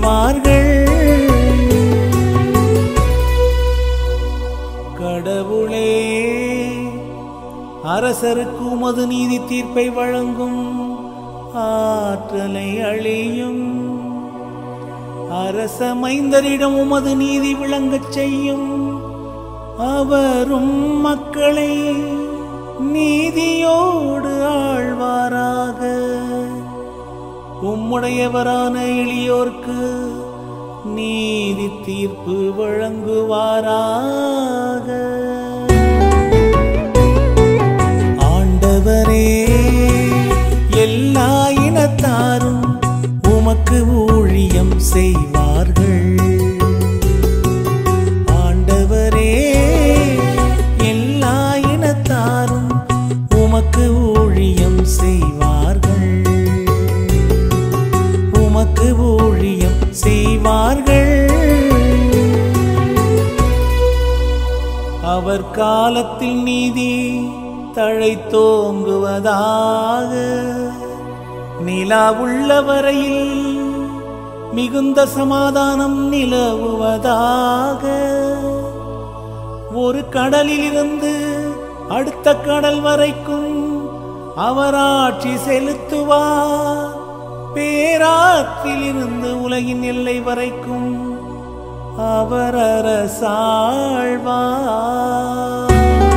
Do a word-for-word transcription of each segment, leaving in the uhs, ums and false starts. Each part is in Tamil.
செய்வார்கள். கடவுளே, அரசருக்கு உமது நீதி தீர்ப்பை வழங்கும் ஆற்றலை அழியும். அரச மைந்தரிடம் உமது நீதி விளங்கச் செய்யும். அவரும் மக்களை நீதியோடு ஆழ்வாராக. உம்முடையவரான எளியோர்க்கு நீதி தீர்ப்பு வழங்குவாராக. ஆண்டவரே, எல்லா இனத்தாரும் உமக்கு ஊழியம் செய்வார்கள். ஆண்டவரே, எல்லா இனத்தாரும் உமக்கு ஊழியம் செய்வார்கள். உமக்கு ஊழியம் செய்வார்கள். அவர் காலத்தில் நீதி தழைத்தோங்குவதாக. நிலா உள்ள வரையில் மிகுந்த சமாதானம் நிலவுவதாக. ஒரு கடலில் இருந்து அடுத்த கடல் வரைக்கும் அவர் ஆட்சி செலுத்துவார். பேராற்றில் இருந்து உலகின் எல்லை வரைக்கும் அவர் அரசாழ்வார்.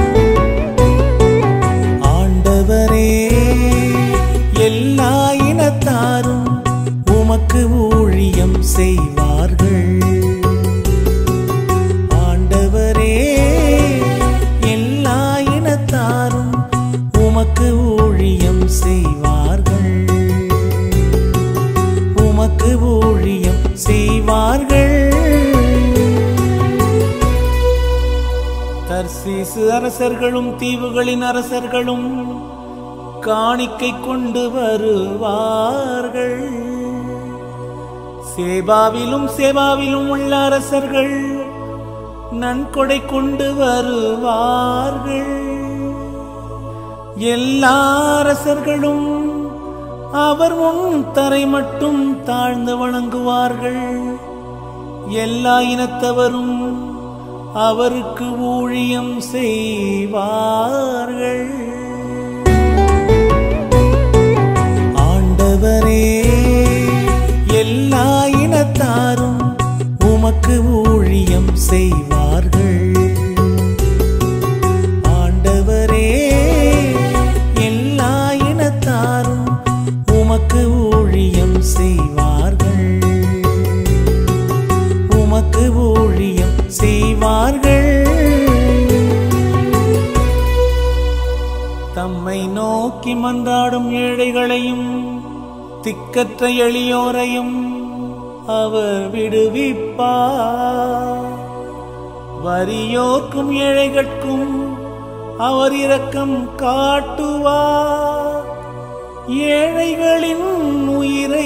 ஆண்டவரே, எல்லா இனத்தாரும் உமக்கு ஊழியம் செய்வார்கள். ஆண்டவரே, எல்லா இனத்தாரும் உமக்கு ஊழியம் செய்வார்கள். உமக்கு ஊழியம் செய்வார்கள். தர்சீசு அரசர்களும் தீவுகளின் அரசர்களும் காணிக்கை கொண்டு வருவார்கள். சேபாவிலும் சேபாவிலும் உள்ள அரசர்கள் நன்கொடை கொண்டு வருவார்கள். எல்லா அரசர்களும் அவர் முன் தரை மட்டும் தாழ்ந்து வணங்குவார்கள். எல்லா இனத்தவரும் அவருக்கு ஊழியம் செய்வார்கள். ஆண்டவரே, எல்லா இனத்தாரும் உமக்கு ஊழியம் செய்வார்கள். ஆண்டவரே, எல்லா இனத்தாரும் உமக்கு ஊழியம் செய்வார்கள். உமக்கு ஊழியம் செய்வார்கள். தம்மை நோக்கி மன்றாடும் ஏழைகளையும் திக்கற்ற எளியோரையும் அவர் விடுவிப்பார். வறியோர்க்கும் ஏழைகட்கும் அவர் இரக்கம் காட்டுவார். ஏழைகளின் உயிரை